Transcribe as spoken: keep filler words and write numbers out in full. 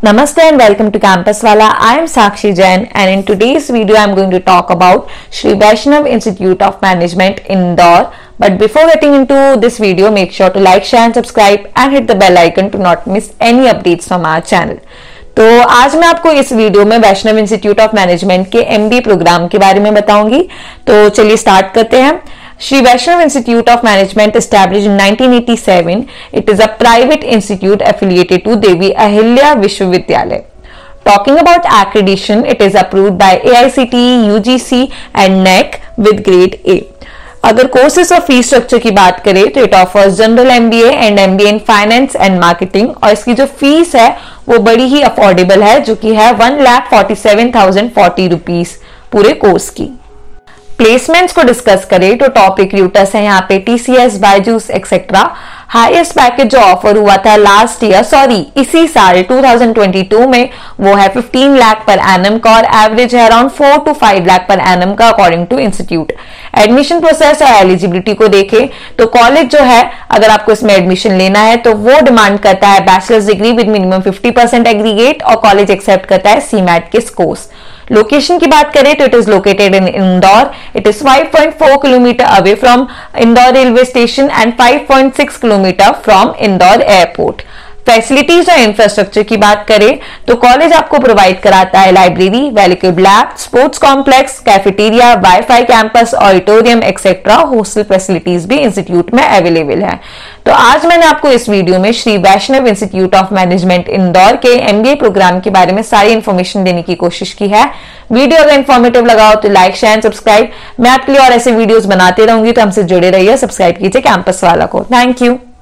Namaste and welcome to Campus Wala. I am Sakshi Jain and in today's video I am going to talk about Sri Vaishnav Institute of Management Indore. But before getting into this video, make sure to like, share and subscribe and hit the bell icon to not miss any updates from our channel. तो आज मैं आपको इस video में Vaishnav institute of management के MBA programme के बारे में बताऊंगी। तो चलिए स्टार्ट करते हैं। Sri Vaishnav Institute of Management, established in nineteen eighty-seven, it is a private institute affiliated to Devi Ahilya Vishwavidyalaya. Talking about accreditation, it is approved by A I C T E, U G C and N E C with grade A. अगर courses और fees structure की बात करें तो it offers general MBA and MBA in finance and marketing और इसकी जो fees है वो बड़ी ही अफोर्डेबल है, जो कि है one lakh forty seven thousand forty rupees पूरे कोर्स की। प्लेसमेंट्स को डिस्कस करें तो टॉप रिक्रूटर्स हैं यहाँ पे TCS, Byju's etcetera. Highest package जो ऑफर हुआ था लास्ट ईयर सॉरी इसी साल टू थाउजेंड ट्वेंटी टू में वो है फिफ्टीन लाख पर एनम का और एवरेज है around four to five lakh per annum का according to institute. Admission process और एलिजिबिलिटी को देखें तो कॉलेज जो है अगर आपको इसमें एडमिशन लेना है तो वो डिमांड करता है bachelor's degree with minimum fifty percent aggregate और कॉलेज एक्सेप्ट करता है सीमैट के स्कोर्स। लोकेशन की बात करें तो it is located in Indore. It is five point four kilometre away from Indore railway station and five point six kilometre from Indore airport. Facilities और infrastructure की बात करें तो कॉलेज आपको प्रोवाइड कराता है लाइब्रेरी, वेलिक्यूब lab, sports complex, cafeteria, wifi campus, auditorium etcetera. Hostel facilities भी इंस्टीट्यूट में अवेलेबल है। तो आज मैंने आपको इस वीडियो में Shri Vaishnav institute of management Indore के एमबीए प्रोग्राम के बारे में सारी इन्फॉर्मेशन देने की कोशिश की है। वीडियो अगर इन्फॉर्मेटिव लगा हो तो लाइक, शेयर एंड सब्सक्राइब। मैं आपके लिए और ऐसे वीडियोस बनाते रहूंगी, तो हमसे जुड़े रहिए, सब्सक्राइब कीजिए कैंपस वाला को। Thank you.